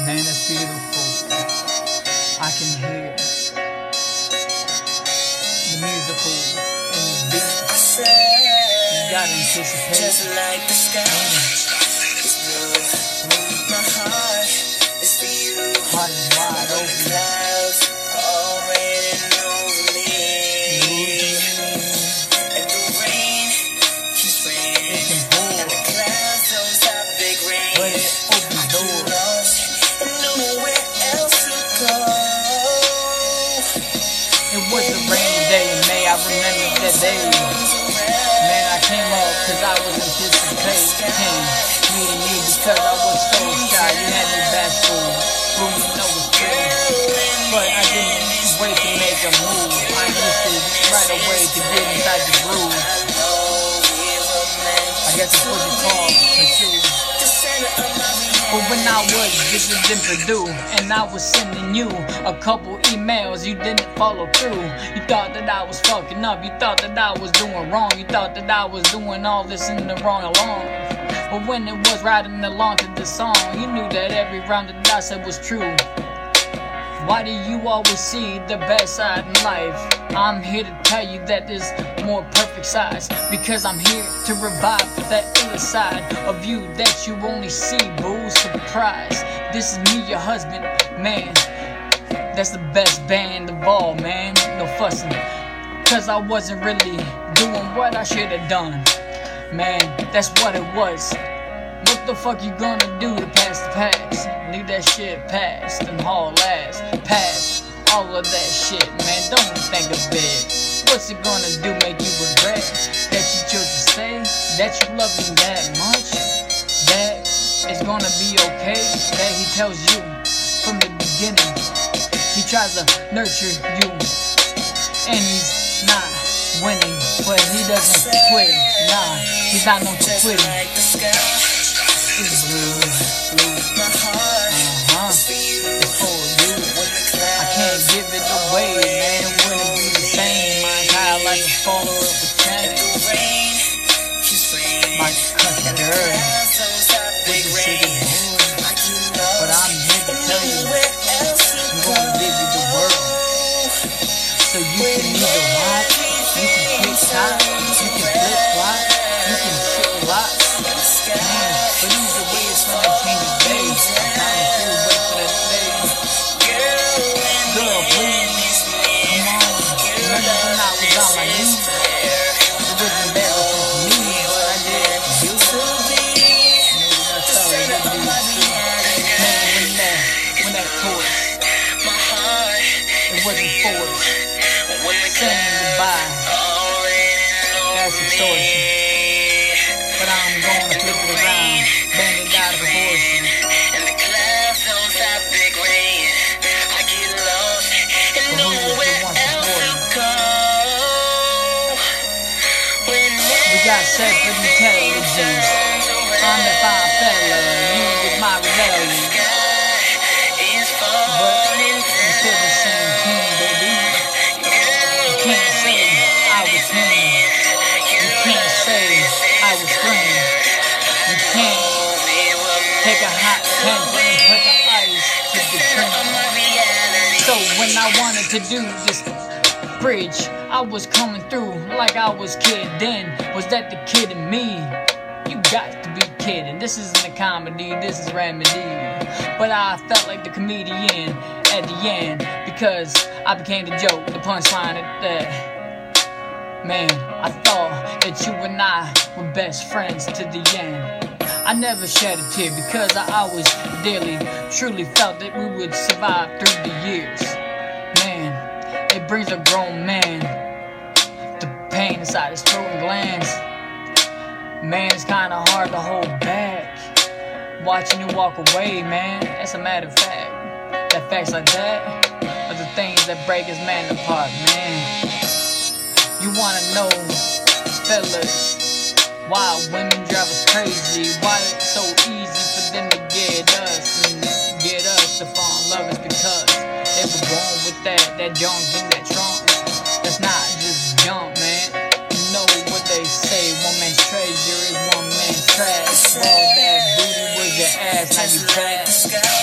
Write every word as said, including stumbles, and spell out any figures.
Man, it's beautiful. I can hear the musical in the beat. You gotta anticipate. Just like the sky is blue. My heart is for you. Heart is wide The open. clouds are raining over me. And the rain keeps raining. It can pour, And the clouds don't stop big rain. but it opens doors. Lost and nowhere else to go. It was a rainy day in May, I remember that day. Man, I came up cause I was anticipating meeting you because I was so shy. You had me bashful, boom, you know it's true. But I didn't wait to make a move. I insisted right away to get inside the groove. I guess it's what you call pursue. But when I was visiting Purdue and I was sending you a couple emails, you didn't follow through. You thought that I was fucking up. You thought that I was doing wrong. You thought that I was doing all this in the wrong along. But when it was riding along to the song, you knew that every round that I said was true. Why do you always see the best side in life? I'm here to tell you that there's more perfect sides, because I'm here to revive that other side of you that you only see, boo. Surprise, this is me, your husband, man. That's the best band of all, man. No fussing, cause I wasn't really doing what I should have done. Man, that's what it was. What the fuck you gonna do to pass the past? Leave that shit past and haul ass past all of that shit, man. Don't think of it. What's it gonna do? Make you regret that you chose to stay? That you love me that much? That it's gonna be okay? That he tells you from the beginning. He tries to nurture you, and he's not winning, but he doesn't quit. Nah, he's not known for quitting. It's blue, blue. My heart Uh-huh. is for you. It's for you. When the I clouds can't give it away, man. It wouldn't be the same. My entire life would follow up with and change. the rain keeps raining. My country girl, Clouds don't stop big with the city rain. boy. I get But lost I'm here to and tell you, nowhere else to I'm go. gonna give you the world. So you can either watch, you can kick top, you can flip flop, you can shit lots. Man, but either way it's gonna change your day. I promise you, wait for that day. Girl, please, come on. Remember when I was on my knees? It was embarrassing for me, but I did it for you. Maybe that's all it would be. Man, when that, when that torch, it wasn't forced. Saying goodbye, that's extortion. But I'm gonna flip it around, bang it out of proportion. And the clouds don't stop big rain. I get lost and But who was the nowhere one else to supporting? go. When We got separate intelligence. I'm the fine fella, you was my rebellion. is But falling you still the same king, baby. You can't say I was him. You can't say I was green. You can't take a hot temper and put the ice to the cream. So when I wanted to do this bridge, I was coming through like I was kidding. Was that the kid in me? You got to be kidding. This isn't a comedy, this is Remedy. But I felt like the comedian at the end, because I became the joke, the punchline at that. Man, I thought that you and I were best friends to the end. I never shed a tear because I always dearly, truly felt that we would survive through the years. Man, it brings a grown man to pain inside his throat and glands. Man, it's kinda hard to hold back watching you walk away, man. That's a matter of fact. That facts like that are the things that break us man apart, man. You wanna know, fellas, why women drive us crazy? Why it's so easy for them to get us and get us to fall in love? Is because they were born with that, that junk in that trunk. That's not just junk, man. You know what they say, one man's treasure is one man's trash. Well, that booty was your ass, now you trash.